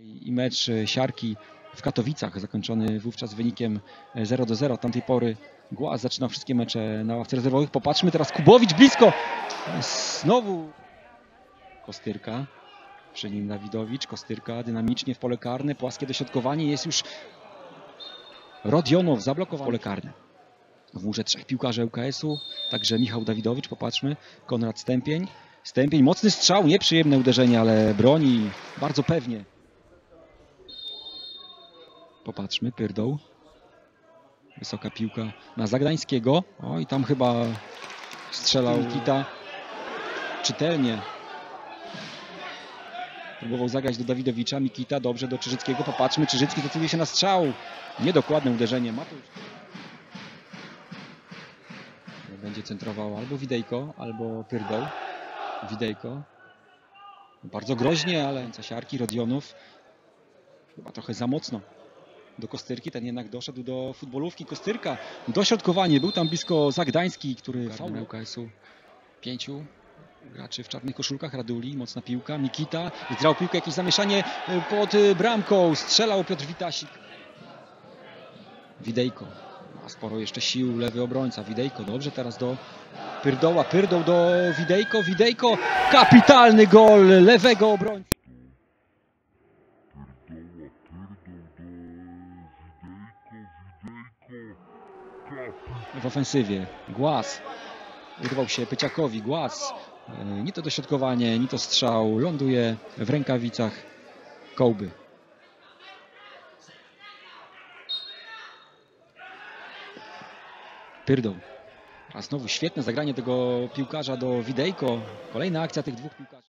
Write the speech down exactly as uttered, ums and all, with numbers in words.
I mecz Siarki w Katowicach, zakończony wówczas wynikiem zero do zera. Od tamtej pory Głaz zaczyna wszystkie mecze na ławce rezerwowych. Popatrzmy teraz, Kubowicz blisko. Znowu Kostyrka. Przy nim Dawidowicz. Kostyrka dynamicznie w pole karne. Płaskie dośrodkowanie. Jest już Rodionow zablokowany w pole karne. W murze trzech piłkarzy ŁKS-u. Także Michał Dawidowicz. Popatrzmy. Konrad Stępień. Stępień. Mocny strzał. Nieprzyjemne uderzenie, ale broni bardzo pewnie. Popatrzmy, Pyrdoł. Wysoka piłka na Zagdańskiego. O, i tam chyba strzelał Nikita czytelnie. Próbował zagrać do Dawidowicza. Mikita dobrze do Czyżyckiego. Popatrzmy, Czyżycki decyduje się na strzał. Niedokładne uderzenie. Ma tu... Będzie centrował albo Widejko, albo Pyrdoł. Widejko. Bardzo groźnie, ale Siarki, Rodionow. Chyba trochę za mocno do Kostyrki, ten jednak doszedł do futbolówki. Kostyrka, dośrodkowanie, był tam blisko Zagdański, który faul ŁKS-u. Pięciu graczy w czarnych koszulkach, Raduli, mocna piłka, Mikita, zgrał piłkę, jakieś zamieszanie pod bramką, strzelał Piotr Witasik. Widejko, ma sporo jeszcze sił, lewy obrońca, Widejko, dobrze teraz do Pyrdoła, Pyrdoł do Widejko, Widejko, kapitalny gol lewego obrońcy. W ofensywie Głaz urwał się Pyciakowi. Głaz, ni to dośrodkowanie, ni to strzał, ląduje w rękawicach Kołby. Pyrdoł, a znowu świetne zagranie tego piłkarza do Widejko. Kolejna akcja tych dwóch piłkarzy.